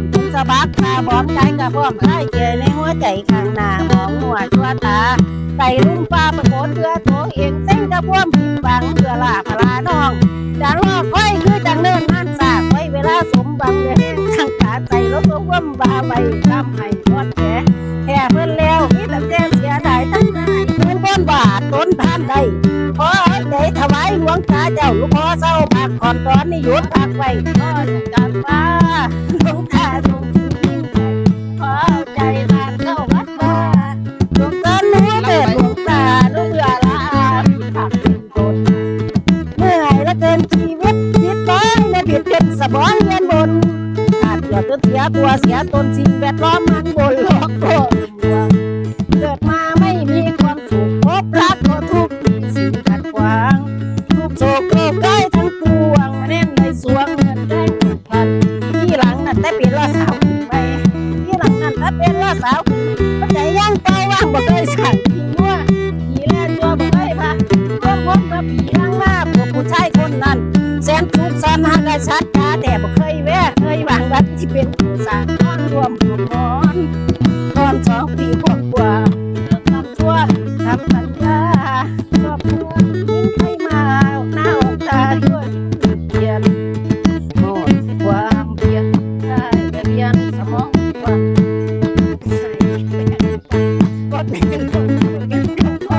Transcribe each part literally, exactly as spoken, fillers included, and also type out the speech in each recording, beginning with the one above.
มถึงสะบักตาบอมใจกับพร้อมไล่เกยในหัวใจข้างหน้ามองหัวชั่วตาไก่ลุ่มฟ้าประโคนเรือโถเองเส้นกระพ่วมผิดหวังเพื่อลาพลาน้องจะรอค่อยคือจังเนินนั่นสากไว้เวลาสมบังเรื่องข้างตาใจรถตัวว่ำบาใบทำให้ทอดแผลแค่เพื่อนแล้วมีแต่แจ้งเสียดายทั้งนายเพื่อนก้นบาทต้นทานใดขอใจถวายหลวงตาเจ้าลูกพ่อเศร้าพักก่อนตอนนี้หยุดพักไว้ก็จะจำว่าหลวงตาทรงยิ่งใหญ่ขอใจทานเข้าวัดมาหลวงตาหนูเกิดหลวงตาหนูเบื่อละมีผักเป็นคนเมื่อยและเกินชีวิตจิตน้อยในผิดเป็นสมองเงินบนขาดเกือบจะเสียตัวเสียตนสิ่งแวดล้อมมันบนหลอกโลกเกิดมาไม่มีความสุขพบรักก็ทุกข์มีสิ่งขัดขวางทุกโศกโรคได้ทั้งปวงมาแน่นในสวงเงินได้ผูกพันที่หลังนั่นแต่เป็นล่อสาวขึ้นไปที่หลังนั่นถ้าเป็นล่อสาวก็ใจย่างเต้าว่างบ่เคยสั่งผีมั่วผีแล่ตัวบ่เคยพาร่วมพบกับผีร่างหน้าพวกผู้ชายคนนั้นแสนทุกข์ซ้อนหากระชัดตาแต่บ่เคยแวะเคยวางวัดที่เป็นผู้สร้างนอนรวมผูกนอนนอนสองปีกว่าเลิกทำชั่วทำสัญญาครอบครัวยิ่งให้มาหน้าอกตาด้วยเปลี่ยนหมดความเปลี่ยนได้แต่เปลี่ยนสมองว่าใส่ก็เป็นคนเป็นคนพอ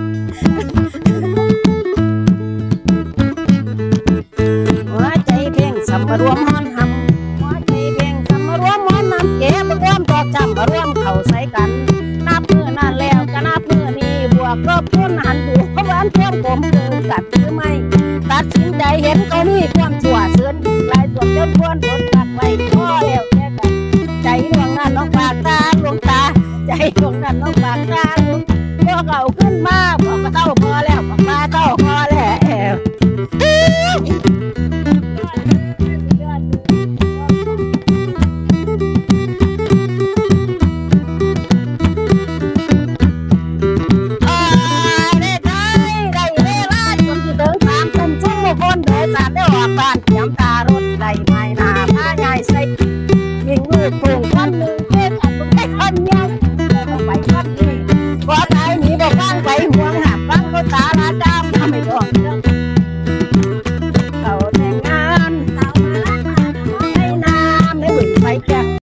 หัวใจเพ่งสำรวมห้อนหำหัวใจเพ่งสำรวมห้อนหำเก็บรวมตอกจำมารวมเข่าใส่กันนับมือนั่นแล้วก็นับมือนี้บวกก็พ้นหันดูเพราะวันเพิ่มผมเกินกัดหรือไม่ตัดสินใจเห็นเขานี่ความชั่วเสือนลายส่วนเดิมควรทนตัดไว้พ่อแล้วแค่กันใจดวงนั้นน้องปากตาดวงตาใจดวงนั้นน้องปากตาดวงพอเขาขึ้นมาพอกระเต้า